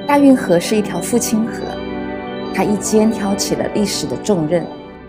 大运河是一条父亲河，它一肩挑起了历史的重任。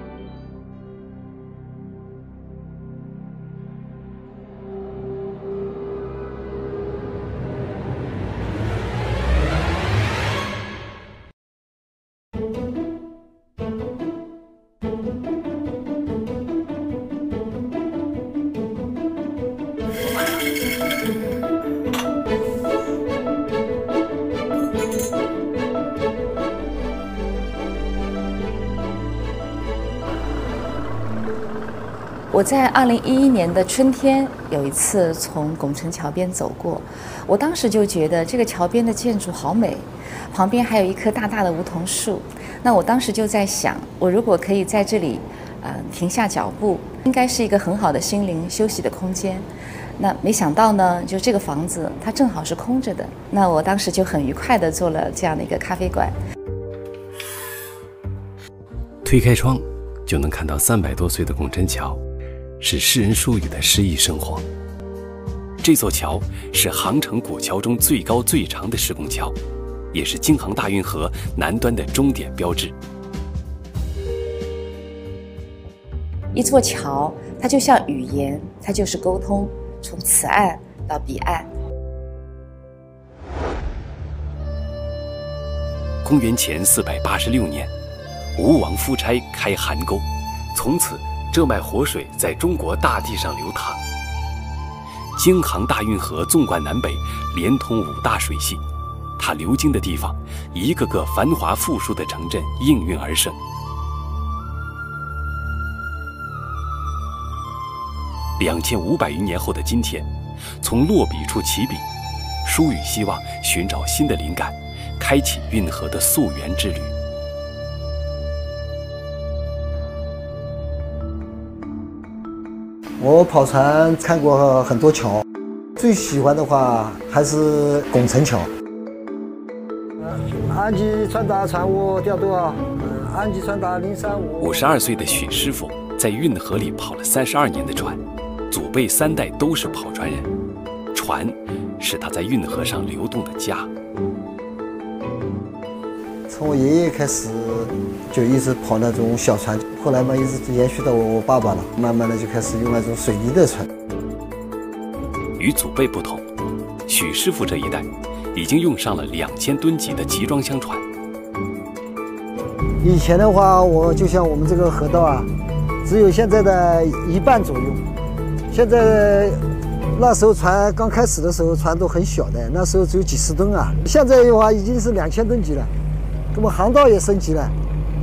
我在2011年的春天有一次从拱辰桥边走过，我当时就觉得这个桥边的建筑好美，旁边还有一棵大大的梧桐树。那我当时就在想，我如果可以在这里停下脚步，应该是一个很好的心灵休息的空间。那没想到呢，就这个房子它正好是空着的。那我当时就很愉快地做了这样的一个咖啡馆。 推开窗就能看到300多岁的拱辰桥，是诗人舒语的诗意生活。这座桥是杭城古桥中最高最长的石拱桥，也是京杭大运河南端的终点标志。 一座桥，它就像语言，它就是沟通，从此岸到彼岸。 公元前486年，吴王夫差开邗沟，从此这脉活水在中国大地上流淌。京杭大运河纵贯南北，连通5大水系，它流经的地方，一个个繁华富庶的城镇应运而生。2500余年后的今天，从落笔处起笔，舒语希望寻找新的灵感，开启运河的溯源之旅。 我跑船看过很多桥，最喜欢的话还是拱辰桥。安吉川达船坞调度啊，安吉川达035。 52岁的许师傅在运河里跑了32年的船，祖辈3代都是跑船人，船是他在运河上流动的家。 从我爷爷开始就一直跑那种小船，后来嘛一直延续到我爸爸了，慢慢的就开始用那种水泥的船。 与祖辈不同，许师傅这一代已经用上了2000吨级的集装箱船。 以前的话，我就像我们这个河道啊，只有现在的1半左右。现在那时候船刚开始的时候，船都很小的，那时候只有几十吨啊。现在的话已经是2000吨级了，那么航道也升级了。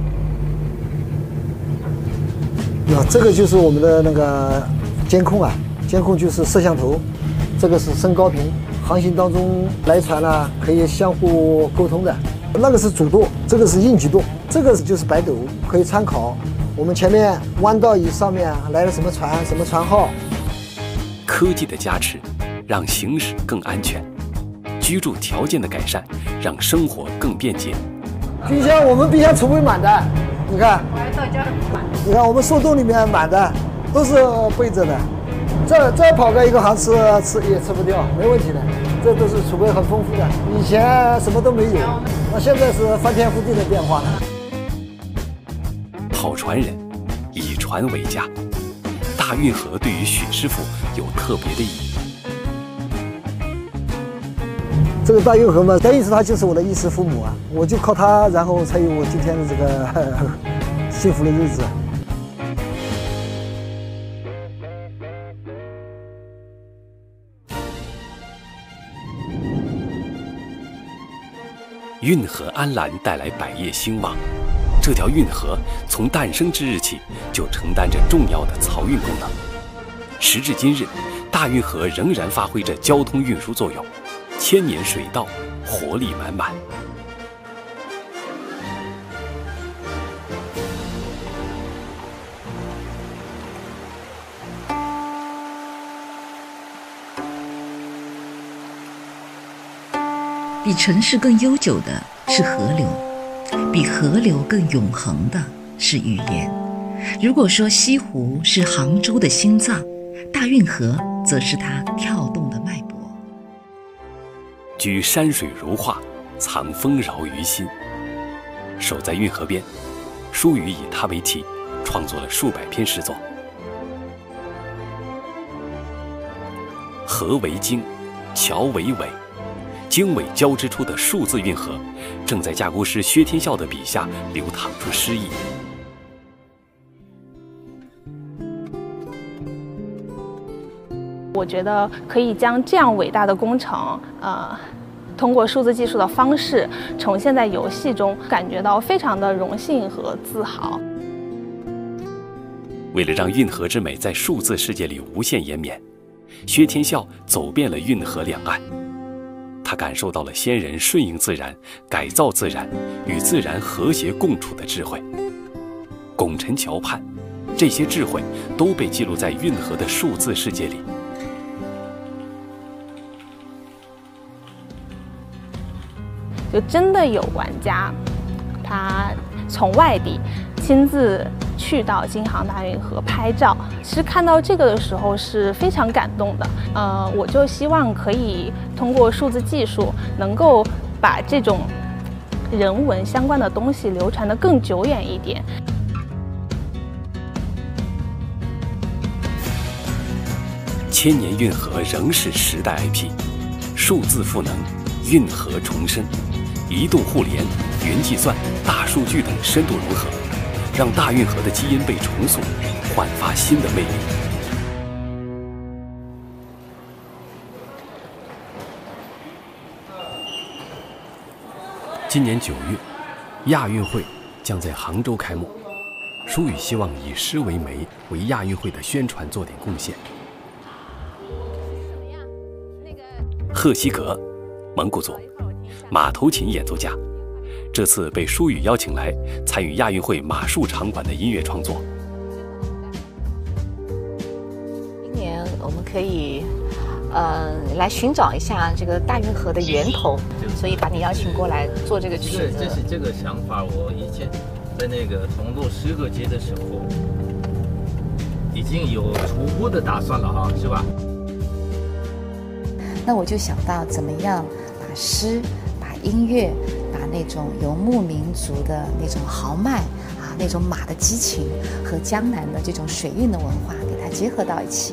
这个就是我们的那个监控啊，监控就是摄像头，这个是升高频，航行当中来船呢可以相互沟通的。那个是主舵，这个是应急舵，这个就是摆斗，可以参考我们前面弯道椅上面来了什么船，什么船号。 科技的加持让行驶更安全，居住条件的改善让生活更便捷。 冰箱，我们冰箱储备满的，你看，你看我们速冻里面满的，都是备着的。再跑个1个航次也吃不掉，没问题的。这都是储备很丰富的，以前什么都没有，那现在是翻天覆地的变化了。 跑船人以船为家，大运河对于许师傅有特别的意义。 这个大运河嘛，等于是他就是我的衣食父母啊，我就靠他，然后才有我今天的这个幸福的日子。 运河安澜带来百业兴旺，这条运河从诞生之日起就承担着重要的漕运功能。时至今日，大运河仍然发挥着交通运输作用，千年水道活力满满。 比城市更悠久的是河流，比河流更永恒的是语言。如果说西湖是杭州的心脏，大运河则是它跳动的脉搏。 居山水如画， 藏丰饶于心。守在运河边，舒瑜以它为题，创作了数百篇诗作。河为经，桥为纬，经纬交织出的数字运河，正在架构师薛天笑的笔下流淌出诗意。 我觉得可以将这样伟大的工程，通过数字技术的方式呈现在游戏中，感觉到非常的荣幸和自豪。 为了让运河之美在数字世界里无限延绵，薛天笑走遍了运河两岸，他感受到了先人顺应自然、改造自然、与自然和谐共处的智慧。拱辰桥畔，这些智慧都被记录在运河的数字世界里。 就真的有玩家，他从外地亲自去到京杭大运河拍照。其实看到这个的时候是非常感动的。我就希望可以通过数字技术，能够把这种人文相关的东西流传得更久远一点。 千年运河仍是时代 IP， 数字赋能，运河重生。移动互联、云计算、大数据等深度融合，让大运河的基因被重塑，焕发新的魅力。今年9月，亚运会将在杭州开幕。舒瑜希望以诗为媒，为亚运会的宣传做点贡献。赫西格，蒙古族。马头琴演奏家，这次被舒瑜邀请来参与亚运会马术场馆的音乐创作。 今年我们可以来寻找一下这个大运河的源头，所以把你邀请过来做这个曲子。 这是这个想法，我以前在那个铜锣诗歌节的时候已经有初步的打算了哈，是吧？ 那我就想到怎么样把诗、把音乐、把那种游牧民族的那种豪迈啊，那种马的激情和江南的这种水韵的文化给它结合到一起。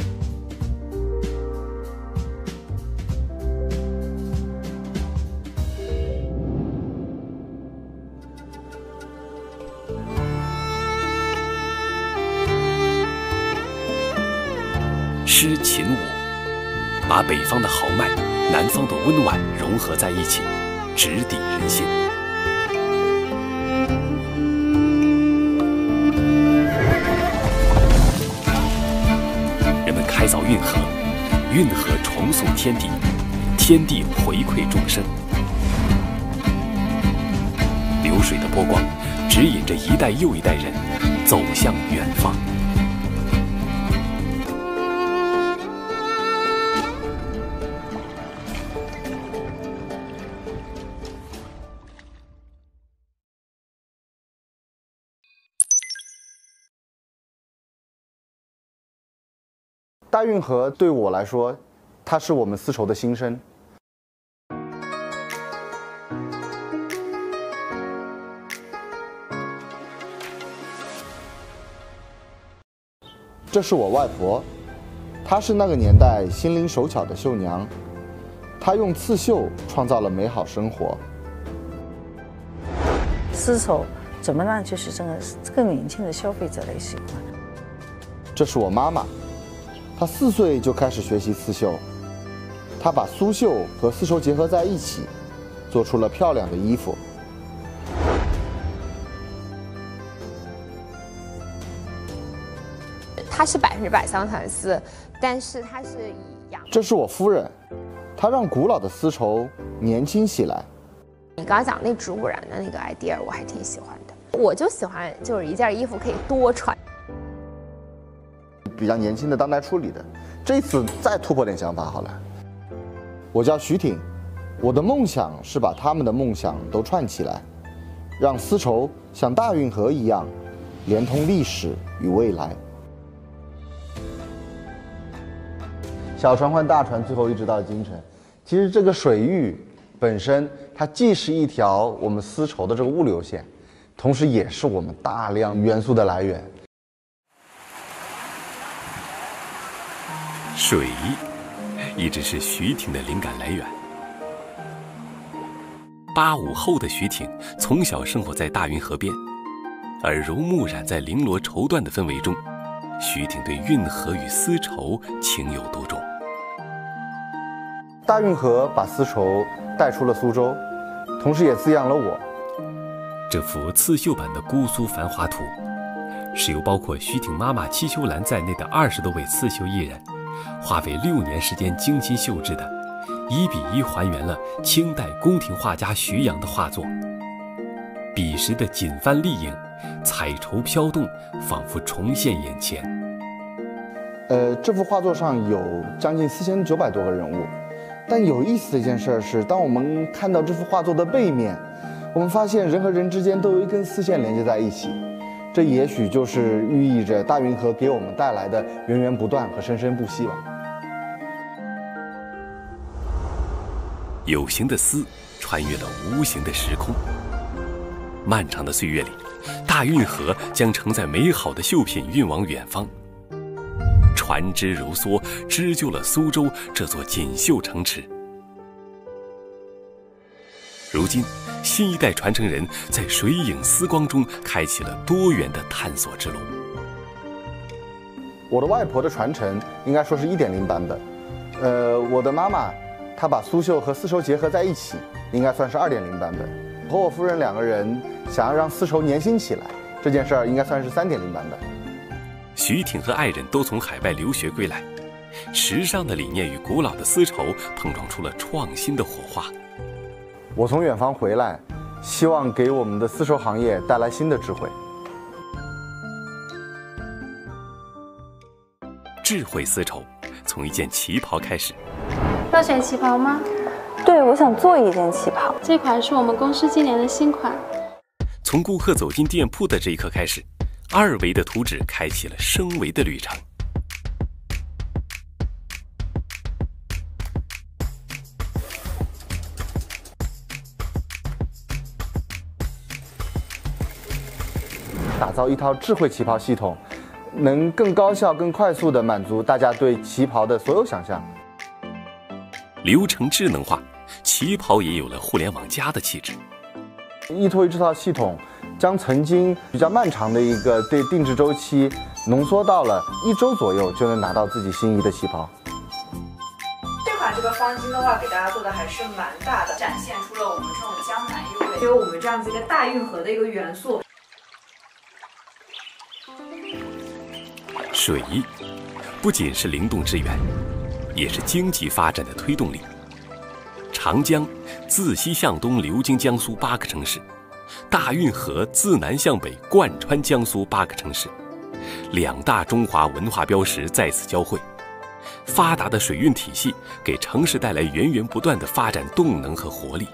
诗琴舞，把北方的豪迈、南方的温婉融合在一起，直抵人心。人们开凿运河，运河重塑天地，天地回馈众生。流水的波光，指引着一代又一代人走向远方。 大运河对我来说，它是我们丝绸的心声。这是我外婆，她是那个年代心灵手巧的绣娘，她用刺绣创造了美好生活。 丝绸怎么让就是这个更年轻的消费者来喜欢？ 这是我妈妈。她4岁就开始学习刺绣，她把苏绣和丝绸结合在一起，做出了漂亮的衣服。 它是100%桑蚕丝，但是它是以羊。 这是我夫人，她让古老的丝绸年轻起来。 你刚刚讲那植物染的那个 idea， 我还挺喜欢的。我就喜欢就是一件衣服可以多穿。 比较年轻的当代处理的，这次再突破点想法好了。我叫徐挺，我的梦想是把他们的梦想都串起来，让丝绸像大运河一样，连通历史与未来。小船换大船，最后一直到京城。其实这个水域本身它既是一条我们丝绸的这个物流线，同时也是我们大量元素的来源。 水一直是徐挺的灵感来源。85后的徐挺从小生活在大运河边，耳濡目染在绫罗绸缎的氛围中，徐挺对运河与丝绸情有独钟。 大运河把丝绸带出了苏州，同时也滋养了我。 这幅刺绣版的姑苏繁华图，是由包括徐挺妈妈戚秋兰在内的20多位刺绣艺人，花费6年时间精心绣制的，1比1还原了清代宫廷画家徐阳的画作。彼时的锦帆丽影，彩绸飘动，仿佛重现眼前。 这幅画作上有将近4900多个人物，但有意思的一件事是，当我们看到这幅画作的背面，我们发现人和人之间都有一根丝线连接在一起，这也许就是寓意着大运河给我们带来的源源不断和生生不息吧。 有形的丝穿越了无形的时空，漫长的岁月里，大运河将承载美好的绣品运往远方。船只如梭，织就了苏州这座锦绣城池。如今，新一代传承人在水影丝光中开启了多元的探索之路。 我的外婆的传承应该说是1.0版本，我的妈妈她把苏绣和丝绸结合在一起，应该算是2.0版本。和我夫人2个人想要让丝绸年轻起来，这件事儿应该算是3.0版本。 徐挺和爱人都从海外留学归来，时尚的理念与古老的丝绸碰撞出了创新的火花。 我从远方回来，希望给我们的丝绸行业带来新的智慧。 智慧丝绸从一件旗袍开始。 要选旗袍吗？ 对，我想做一件旗袍。 这款是我们公司今年的新款。 从顾客走进店铺的这一刻开始，2维的图纸开启了升维的旅程。 打造一套智慧旗袍系统，能更高效、更快速地满足大家对旗袍的所有想象。 流程智能化，旗袍也有了互联网+的气质。 依托于这套系统，将曾经比较漫长的一个对定制周期浓缩到了1周左右就能拿到自己心仪的旗袍。 这个方巾的话，给大家做的还是蛮大的，展现出了我们这种江南韵味，有我们这样子一个大运河的一个元素。 水不仅是灵动之源，也是经济发展的推动力。长江自西向东流经江苏8个城市，大运河自南向北贯穿江苏8个城市，2大中华文化标识在此交汇。发达的水运体系给城市带来源源不断的发展动能和活力。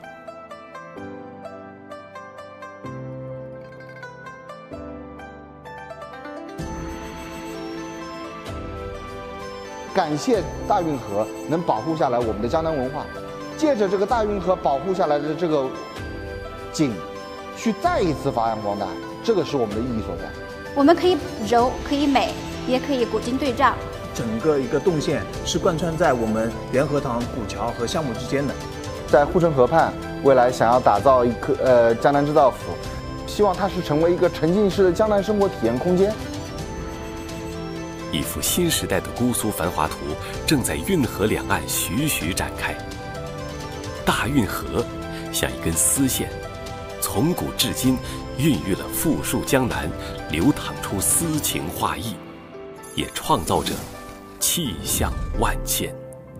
感谢大运河能保护下来我们的江南文化，借着这个大运河保护下来的这个景，去再一次发扬光大，这个是我们的意义所在。 我们可以柔，可以美，也可以古今对仗。 整个一个动线是贯穿在我们元和塘、古桥和项目之间的。 在护城河畔，未来想要打造一颗江南织造府，希望它是成为一个沉浸式的江南生活体验空间。 一幅新时代的姑苏繁华图正在运河两岸徐徐展开。大运河像一根丝线，从古至今孕育了富庶江南，流淌出诗情画意，也创造着气象万千。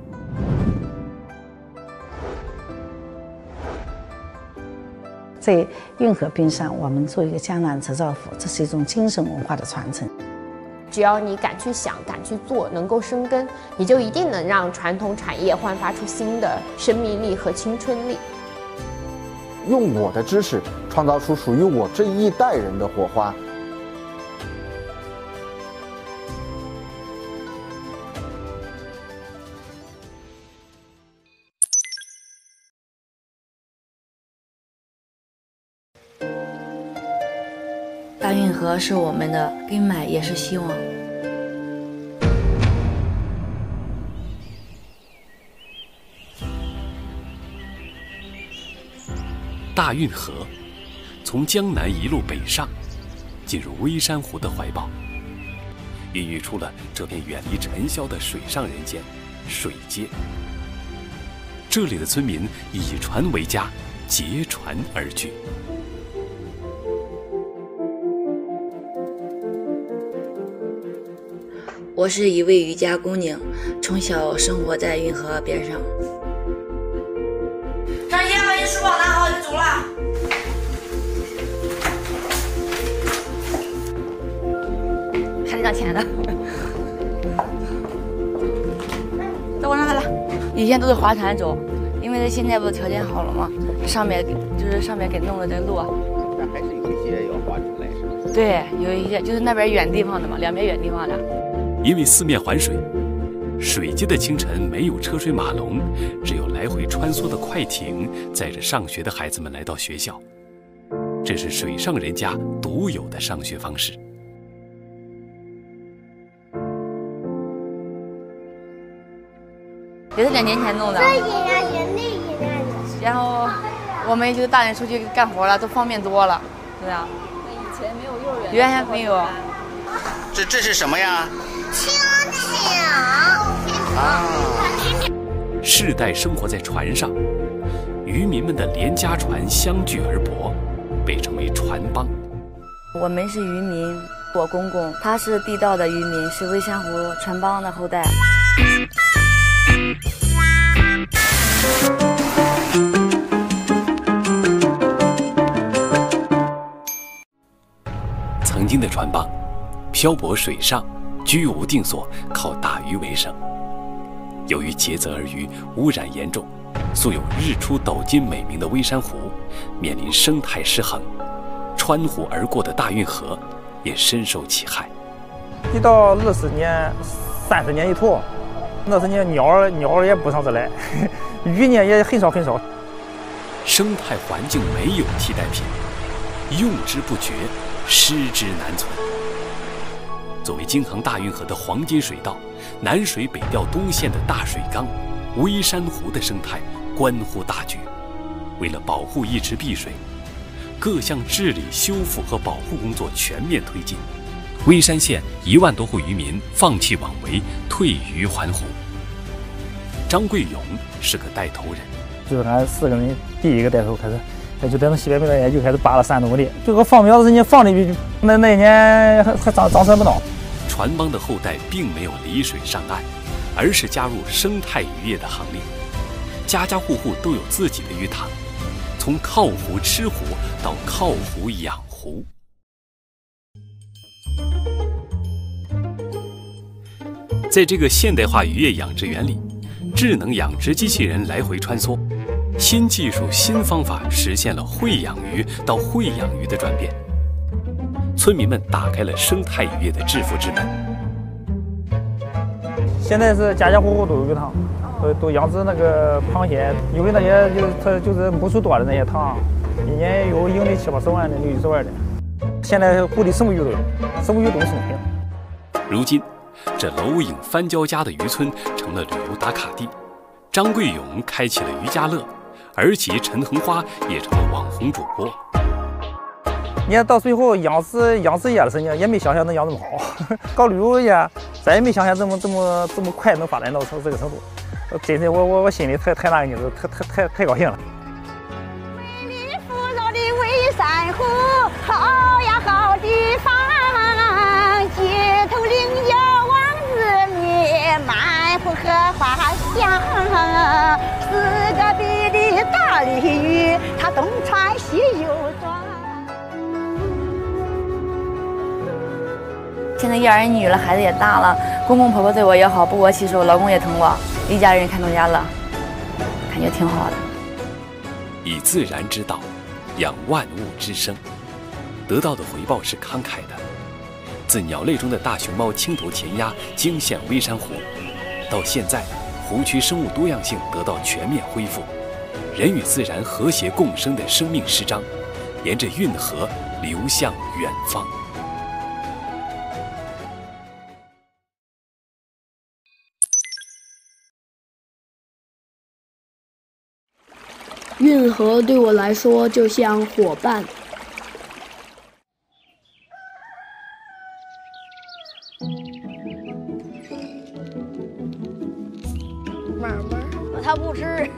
在运河边上，我们做一个江南织造府，这是一种精神文化的传承。 只要你敢去想、敢去做，能够生根，你就一定能让传统产业焕发出新的生命力和青春力。 用我的知识创造出属于我这一代人的火花。 大运河是我们的，给买也是希望。 大运河从江南一路北上，进入微山湖的怀抱，孕育出了这片远离尘嚣的水上人间——水街。这里的村民以船为家，结船而居。 我是一位渔家姑娘，从小生活在运河边上。张姐，把你书包拿好，就走了。还得让钱的。走，往上来了。以前都是划船走，因为现在不是条件好了吗？上面给弄了这路。 但还是有一些要划船来，是吧？ 对，有一些就是那边远地方的嘛，两边远地方的。 因为四面环水，水街的清晨没有车水马龙，只有来回穿梭的快艇载着上学的孩子们来到学校。这是水上人家独有的上学方式。 也是2年前弄的。然后我们就大人出去干活了，都方便多了，对吧？ 那以前没有幼儿园。 原来没有。 这是什么呀？ 蜻蜓啊！ 世代生活在船上，渔民们的连家船相聚而泊，被称为船帮。 我们是渔民，我公公他是地道的渔民，是微山湖船帮的后代。 曾经的船帮，漂泊水上，居无定所，靠打鱼为生。由于竭泽而渔，污染严重，素有日出斗金美名的微山湖，面临生态失衡，穿湖而过的大运河也深受其害。 一到20年、30年一头，那时间鸟儿也不上这来，鱼呢也很少很少。 生态环境没有替代品，用之不绝，失之难存。作为京杭大运河的黄金水道，南水北调东线的大水缸，微山湖的生态关乎大局。为了保护一池碧水，各项治理、修复和保护工作全面推进。微山县1万多户渔民放弃网围，退渔还湖。张贵勇是个带头人， 就是俺4个人第一个带头开始，就在那西北那年就开始扒了3亩地，这个放苗子人家放里那一年还长成不到。 船帮的后代并没有离水上岸，而是加入生态渔业的行列，家家户户都有自己的鱼塘，从靠湖吃湖到靠湖养湖。在这个现代化渔业养殖园里，智能养殖机器人来回穿梭，新技术、新方法实现了会养鱼到会养鱼的转变。村民们打开了生态渔业的致富之门。 现在是家家户户都有鱼塘，都养殖那个螃蟹，有的那些就是母数多的那些塘，一年有盈利70、80万的，60、70万的。现在湖里什么鱼都有，什么鱼都生平。 如今，这楼影翻交加的渔村成了旅游打卡地。张贵勇开启了渔家乐，儿媳陈恒花也成了网红主播。 你看到最后养殖业的事情也没想象能养这么好，搞旅游业咱也没想象这么快能发展到这个程度。真是我心里太那个意思，太高兴了。 美丽富饶的微山湖，好呀好地方，街头领着王子面，满湖荷花香。4个比例大鲤鱼，它东穿西又转。 现在1儿1女了，孩子也大了，公公婆婆对我也好，不过其实我老公也疼我，一家人看东家乐，感觉挺好的。 以自然之道养万物之生，得到的回报是慷慨的。自鸟类中的大熊猫、青头田鸭惊现微山湖，到现在湖区生物多样性得到全面恢复，人与自然和谐共生的生命诗章， 沿着运河流向远方。 运河对我来说就像伙伴。 慢慢，他不吃。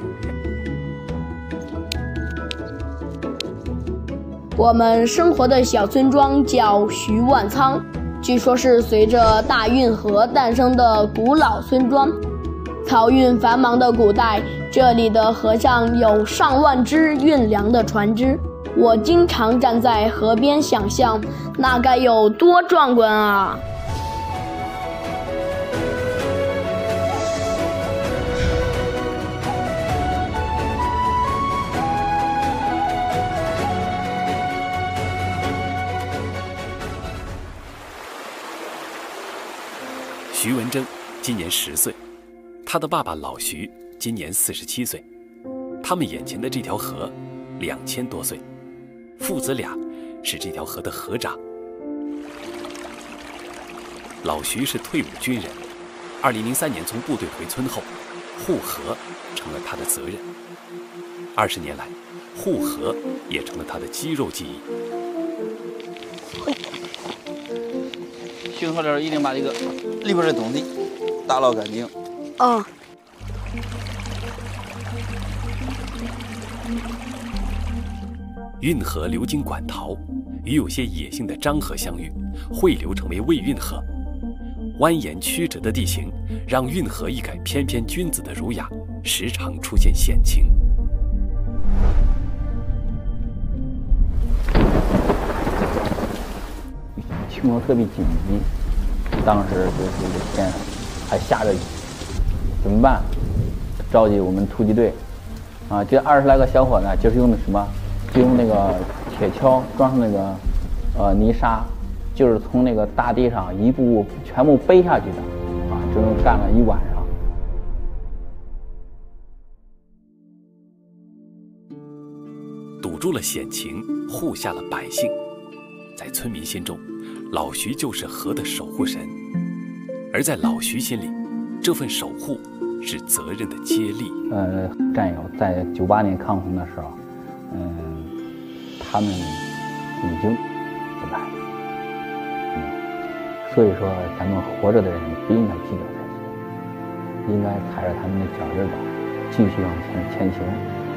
我们生活的小村庄叫徐万仓，据说是随着大运河诞生的古老村庄。漕运繁忙的古代，这里的河上有上万只运粮的船只。我经常站在河边想象，那该有多壮观啊！ 徐文征今年10岁，他的爸爸老徐今年47岁。他们眼前的这条河2000多岁，父子俩是这条河的河长。老徐是退伍军人，2003年从部队回村后，护河成了他的责任。20年来，护河也成了他的肌肉记忆。 巡河的时候一定把这个里边的东西打捞干净。 哦。 运河流经馆陶，与有些野性的漳河相遇，汇流成为魏运河。蜿蜒曲折的地形让运河一改翩翩君子的儒雅，时常出现险情。 情况特别紧急，当时就是这天还下着雨，怎么办？召集我们突击队，啊，这20来个小伙呢，就是用的什么？就用那个铁锹装上那个泥沙，就是从那个大地上一步步全部背下去的，啊，这种干了一晚上。 堵住了险情，护下了百姓，在村民心中，老徐就是河的守护神，而在老徐心里，这份守护是责任的接力。 战友在98年抗洪的时候，他们已经不在了，所以说咱们活着的人不应该计较这些，应该踩着他们的脚印吧，继续往前行。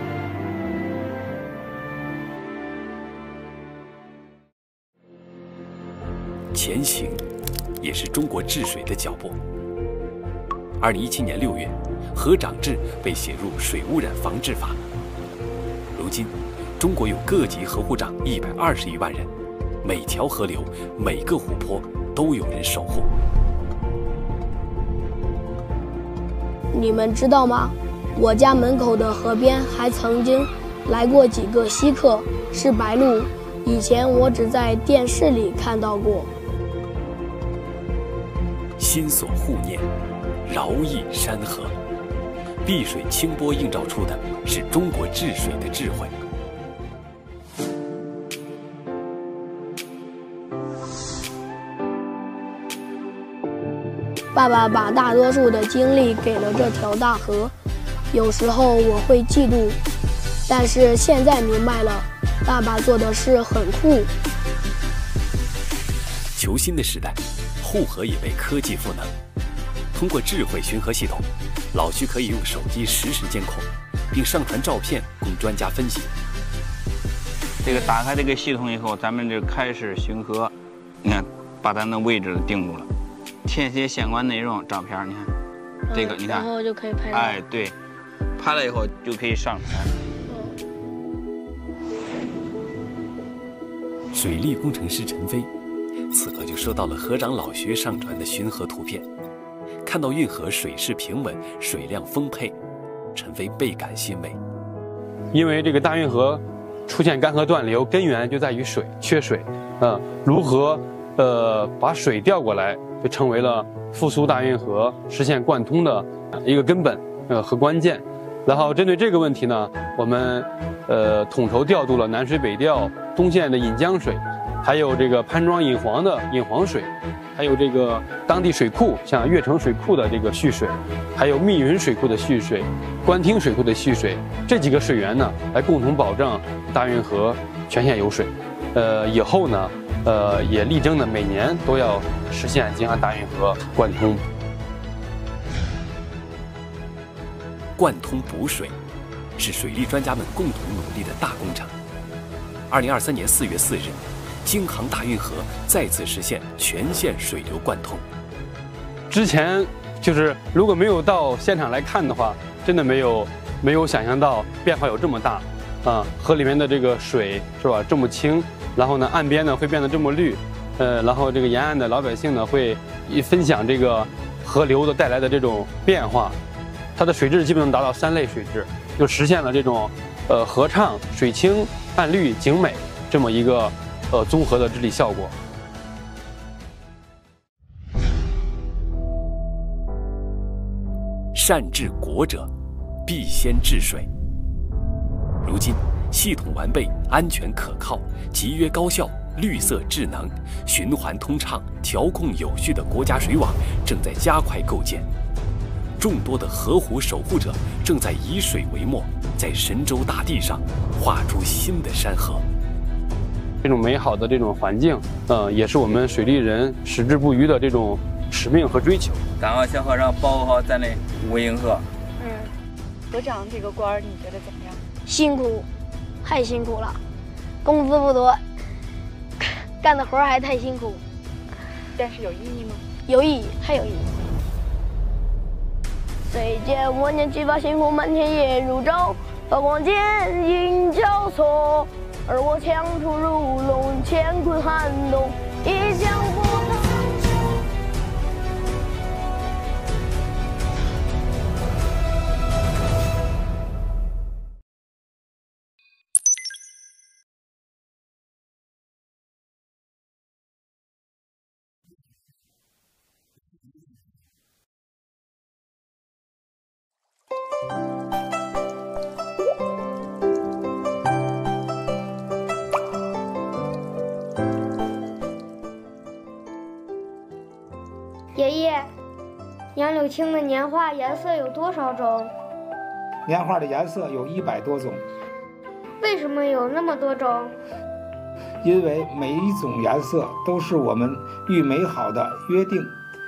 前行，也是中国治水的脚步。2017年6月，河长制被写入《水污染防治法》。如今，中国有各级河护长120余万人，每条河流、每个湖泊都有人守护。 你们知道吗？我家门口的河边还曾经来过几个稀客，是白鹭。以前我只在电视里看到过。 心所护念，饶益山河。碧水清波映照出的是中国治水的智慧。 爸爸把大多数的精力给了这条大河，有时候我会嫉妒，但是现在明白了，爸爸做的事很酷。 求新的时代，护河也被科技赋能。通过智慧巡河系统，老徐可以用手机实时监控，并上传照片供专家分析。 这个打开这个系统以后，咱们就开始巡河，你看，把咱的位置定住了，填写相关内容，照片，你看，这个你看， 然后就可以拍。 哎，对，拍了以后就可以上传。 水利工程师陈飞，此刻就收到了河长老徐上传的巡河图片。看到运河水势平稳，水量丰沛，陈飞倍感欣慰。 因为这个大运河出现干涸断流，根源就在于水，缺水。如何把水调过来，就成为了复苏大运河、实现贯通的一个根本和关键。 然后针对这个问题呢，我们统筹调度了南水北调东线的引江水，还有这个潘庄引黄的引黄水，还有这个当地水库，像越城水库的这个蓄水，还有密云水库的蓄水，官厅水库的蓄水，这几个水源呢，来共同保证大运河全线有水。以后呢，也力争呢每年都要实现京杭大运河贯通。 贯通补水是水利专家们共同努力的大工程。2023年4月4日，京杭大运河再次实现全线水流贯通。 之前就是如果没有到现场来看的话，真的没有想象到变化有这么大啊！河里面的这个水是吧这么清，然后呢岸边呢会变得这么绿，然后这个沿岸的老百姓呢会分享这个河流的带来的这种变化。它的水质基本上达到3类水质，就实现了这种河畅、水清、岸绿、景美这么一个综合的治理效果。 善治国者，必先治水。如今，系统完备、安全可靠、集约高效、绿色智能、循环通畅、调控有序的国家水网正在加快构建。众多的河湖守护者正在以水为墨，在神州大地上画出新的山河。 这种美好的这种环境，也是我们水利人矢志不渝的这种使命和追求。 赶快小和尚保护好咱的吴营河。 河长这个官儿，你觉得怎么样？ 辛苦，太辛苦了，工资不多，干的活还太辛苦。 但是有意义吗？ 有意义，太有意义。谁见我年7、8，辛苦满天夜如昼，刀光剑影交错，而我枪出如龙，乾坤撼动，一将不能。爷爷，杨柳青的年画颜色有多少种？ 年画的颜色有100多种。 为什么有那么多种？ 因为每一种颜色都是我们与美好的约定。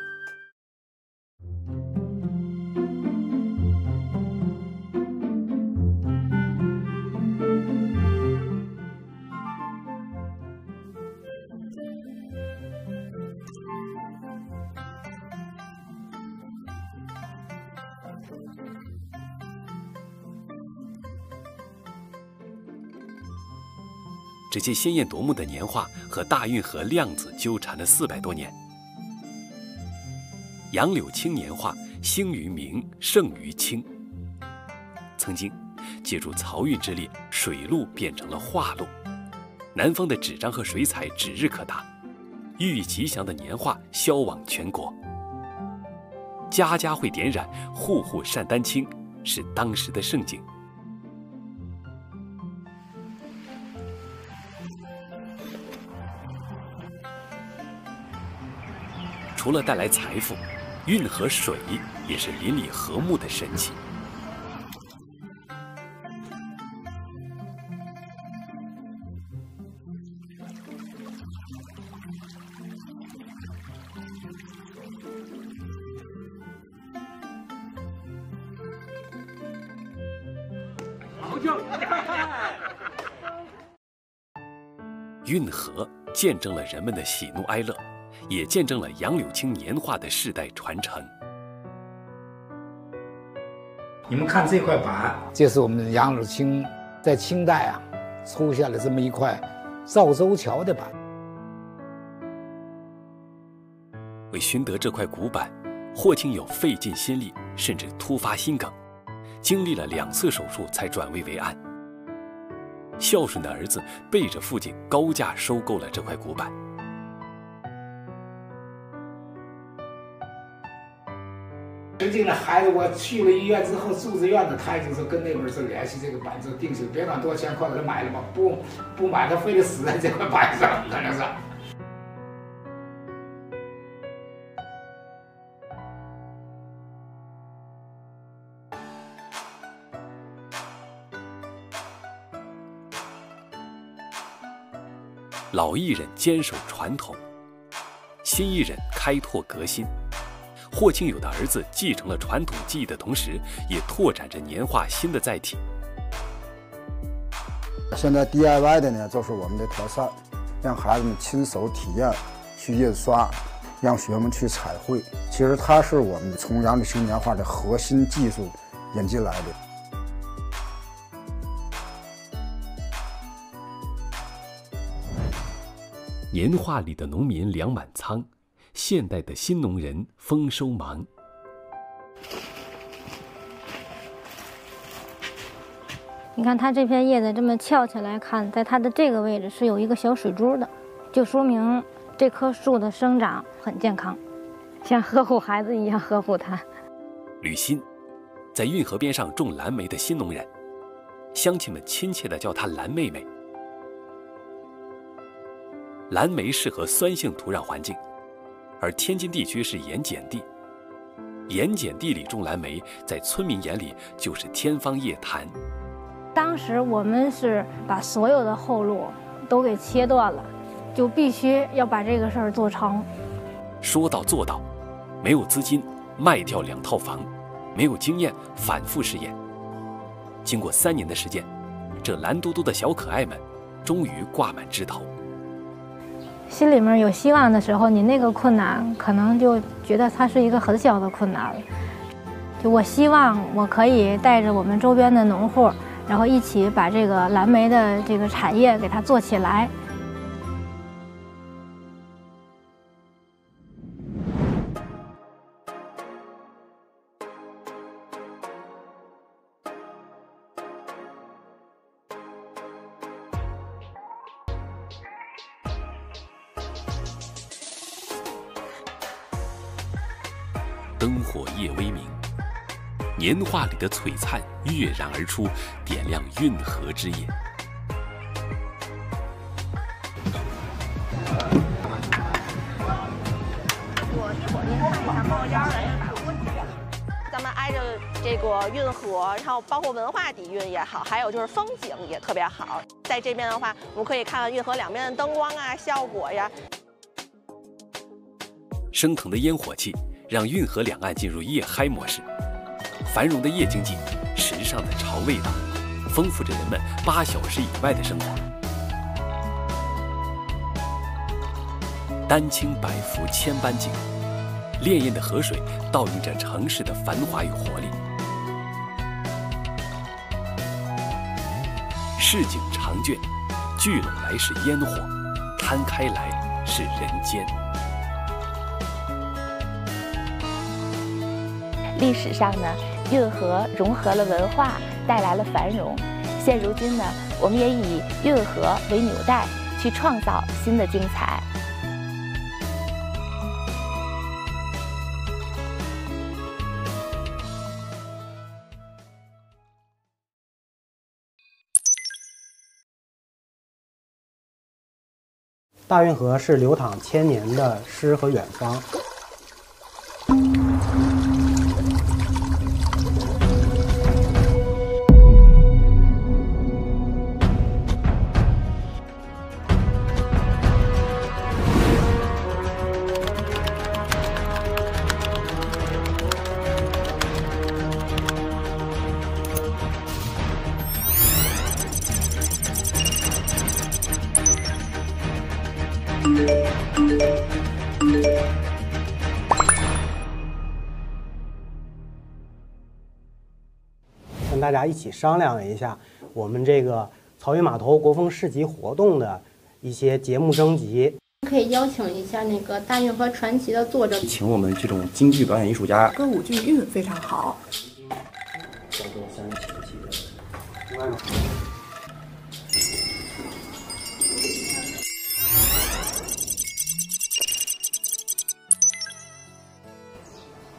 这些鲜艳夺目的年画和大运河量子纠缠了400多年。杨柳青年画兴于明，盛于清。曾经，借助漕运之力，水路变成了画路，南方的纸张和水彩指日可待，寓意吉祥的年画销往全国。家家会点染，户户善丹青，是当时的盛景。除了带来财富，运河水也是邻里和睦的神奇。运河见证了人们的喜怒哀乐，也见证了杨柳青年画的世代传承。 你们看这块板，这是我们杨柳青在清代抽下了这么一块赵州桥的板。 为寻得这块古板，霍庆友费尽心力，甚至突发心梗，经历了2次手术才转危为安。孝顺的儿子背着父亲高价收购了这块古板。 实际上孩子，我去了医院之后，住志愿的他就是跟那边是联系这个板子定性，别管多少钱，快给他买了吧，不买他非得死在这块板上，可能是。 老艺人坚守传统，新艺人开拓革新。霍庆友的儿子继承了传统技艺的同时，也拓展着年画新的载体。 现在 DIY 的呢，就是我们的特色，让孩子们亲手体验，去印刷，让学生们去彩绘。其实它是我们从杨柳青年画的核心技术引进来的。 年画里的农民粮满仓，现代的新农人丰收忙。 你看它这片叶子这么翘起来看，在它的这个位置是有一个小水珠的，就说明这棵树的生长很健康，像呵护孩子一样呵护它。 吕鑫，在运河边上种蓝莓的新农人，乡亲们亲切地叫她蓝妹妹。蓝莓适合酸性土壤环境，而天津地区是盐碱地。盐碱地里种蓝莓，在村民眼里就是天方夜谭。 当时我们是把所有的后路都给切断了，就必须要把这个事儿做成。 说到做到，没有资金卖掉2套房，没有经验反复试验。经过3年的时间，这蓝嘟嘟的小可爱们终于挂满枝头。 心里面有希望的时候，你那个困难可能就觉得它是一个很小的困难了。就我希望我可以带着我们周边的农户，然后一起把这个蓝莓的这个产业给它做起来。 灯火夜微明，年画里的璀璨跃然而出，点亮运河之夜。 咱们挨着这个运河，然后包括文化底蕴也好，还有就是风景也特别好。在这边的话，我们可以看到运河两边的灯光啊、效果呀。 升腾的烟火气让运河两岸进入夜嗨模式，繁荣的夜经济，时尚的潮味道，丰富着人们8小时以外的生活。丹青百幅千般景，潋滟的河水倒映着城市的繁华与活力。市井长卷，聚拢来是烟火，摊开来是人间。 历史上呢，运河融合了文化，带来了繁荣。现如今呢，我们也以运河为纽带，去创造新的精彩。 大运河是流淌千年的诗和远方。跟大家一起商量了一下，我们这个漕运码头国风市集活动的一些节目征集， 可以邀请一下那个《大运河传奇》的作者， 请我们这种京剧表演艺术家， 歌舞剧韵非常好。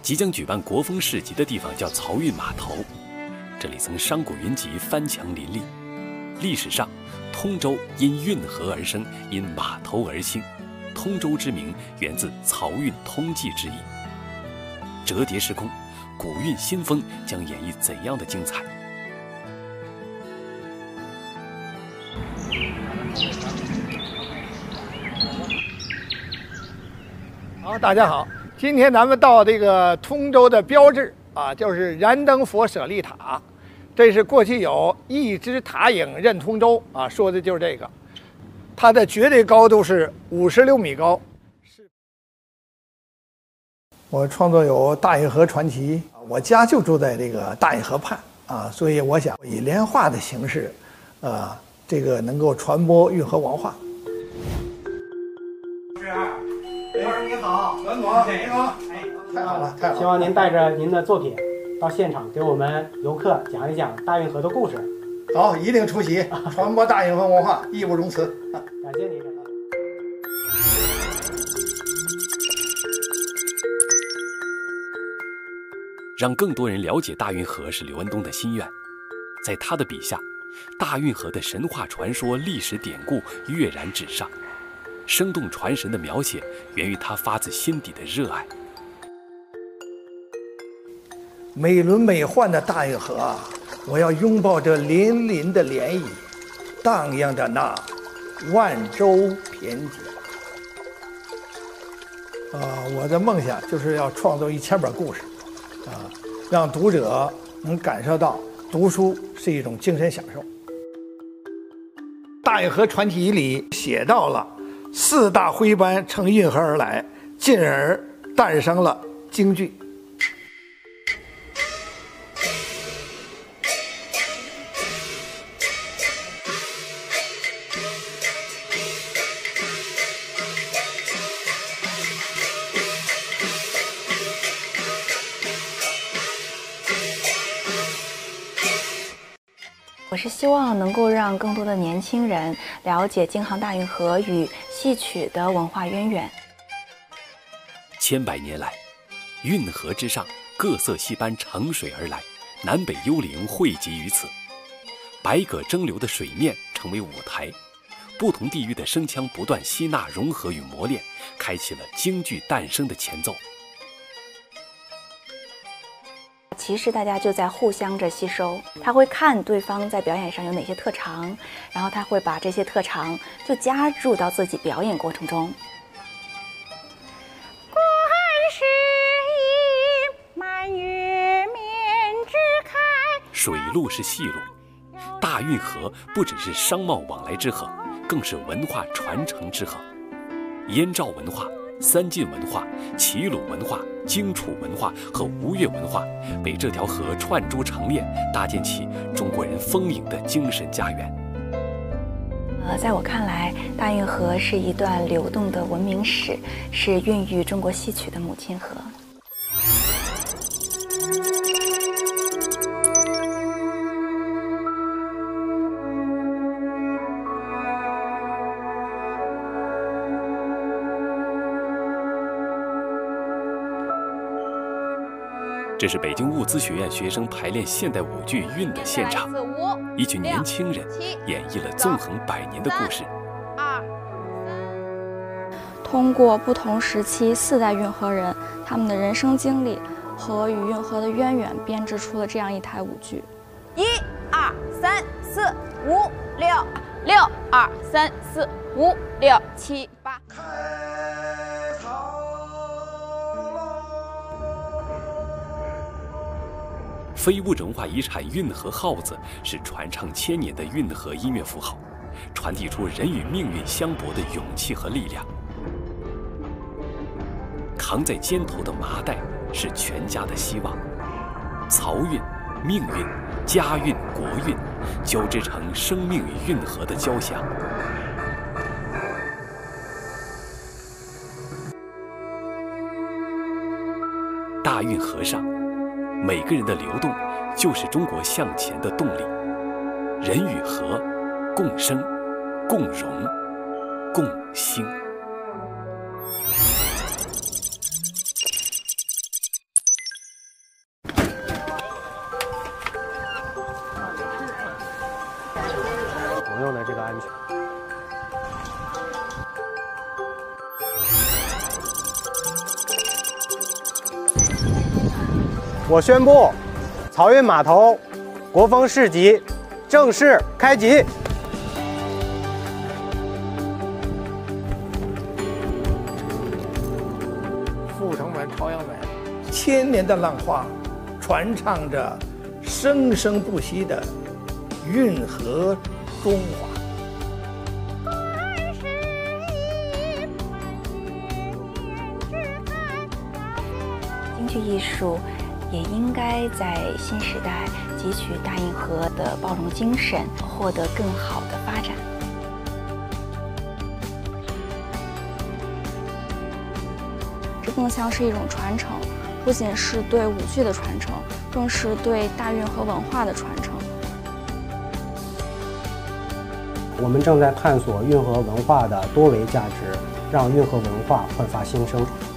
即将举办国风市集的地方叫漕运码头，这里曾商贾云集，翻墙林立。历史上，通州因运河而生，因码头而兴。通州之名源自漕运通济之意。折叠时空，古韵新风将演绎怎样的精彩？ 好，大家好，今天咱们到这个通州的标志啊，就是燃灯佛舍利塔。这是过去有一枝塔影任通州啊，说的就是这个。它的绝对高度是56米高。我创作有《大运河传奇》，我家就住在这个大运河畔啊，所以我想以连画的形式，这个能够传播运河文化。 老师你好， 文总你好，太好了，太好了！ 希望您带着您的作品到现场，给我们游客讲一讲大运河的故事。 好，一定出席，传播大运河文化，义不容辞。 感谢你。 让更多人了解大运河是刘恩东的心愿。在他的笔下，大运河的神话传说、历史典故跃然纸上，生动传神的描写源于他发自心底的热爱。 美轮美奂的大运河啊，我要拥抱这粼粼的涟漪，荡漾着那万洲骈笈。我的梦想就是要创作1000本故事，让读者能感受到读书是一种精神享受。《大运河传奇》里写到了4大徽班乘运河而来，进而诞生了京剧。 我是希望能够让更多的年轻人了解京杭大运河与戏曲的文化渊源。 千百年来，运河之上，各色戏班乘水而来，南北幽灵汇集于此，百舸争流的水面成为舞台，不同地域的声腔不断吸纳、融合与磨练，开启了京剧诞生的前奏。 其实大家就在互相着吸收，他会看对方在表演上有哪些特长，然后他会把这些特长就加入到自己表演过程中。 观世音，满月面之开。 水路是戏路，大运河不只是商贸往来之河，更是文化传承之河。燕赵文化、三晋文化、齐鲁文化、荆楚文化和吴越文化被这条河串珠成链，搭建起中国人丰盈的精神家园。 在我看来，大运河是一段流动的文明史，是孕育中国戏曲的母亲河。 这是北京物资学院学生排练现代舞剧《韵》的现场，一群年轻人演绎了纵横100年的故事。 通过不同时期4代运河人他们的人生经历和与运河的渊源，编织出了这样一台舞剧。 1、2、3、4、5、6、6、2、3、4、5、6、7、8。 非物质文化遗产运河号子是传唱1000年的运河音乐符号，传递出人与命运相搏的勇气和力量。扛在肩头的麻袋是全家的希望，漕运、命运、家运、国运交织成生命与运河的交响。大运河上，每个人的流动就是中国向前的动力。人与河共生、共荣、共兴。 我宣布，漕运码头国风市集正式开集。 阜成门、朝阳门，千年的浪花，传唱着生生不息的运河中华。 京剧艺术也应该在新时代汲取大运河的包容精神，获得更好的发展。 这更像是一种传承，不仅是对舞剧的传承，更是对大运河文化的传承。 我们正在探索运河文化的多维价值，让运河文化焕发新生。